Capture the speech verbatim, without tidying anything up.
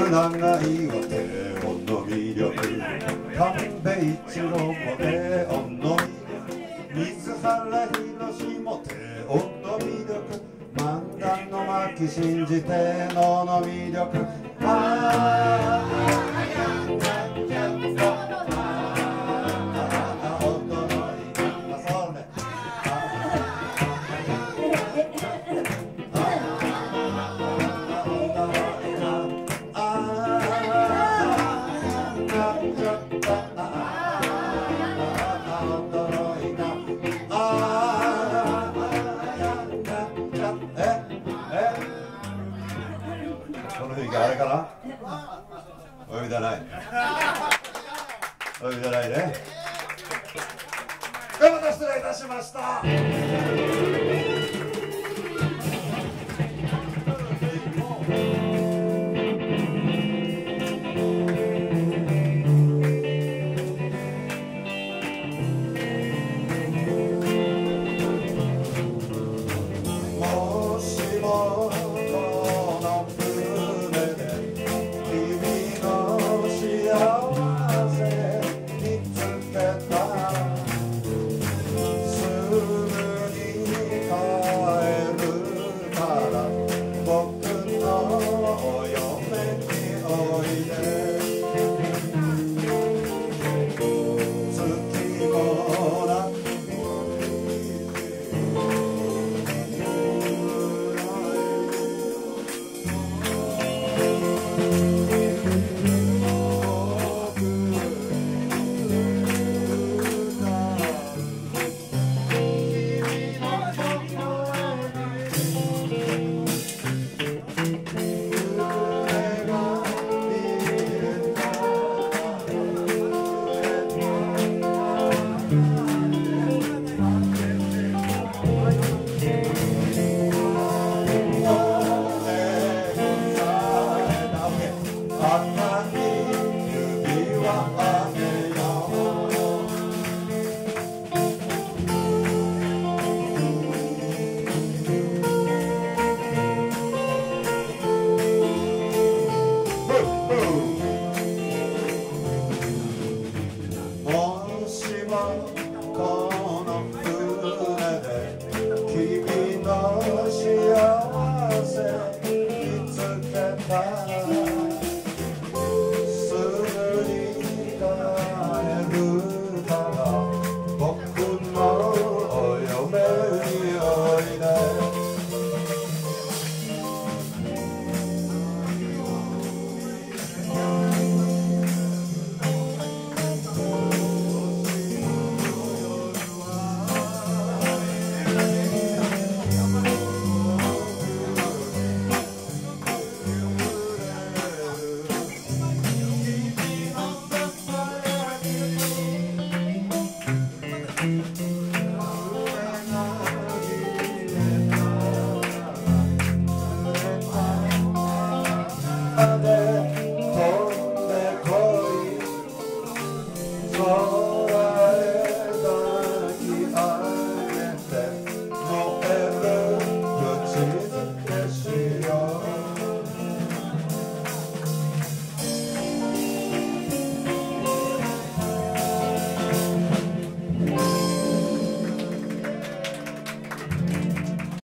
長いは低音の魅力、神戸一郎も低音の魅力、水原宏も低音の魅力、漫画の牧真治低能の魅力。あーあれかな？お呼びじゃない。お呼びじゃないね。ではまた失礼いたしました。もしも君の幸せ見つけた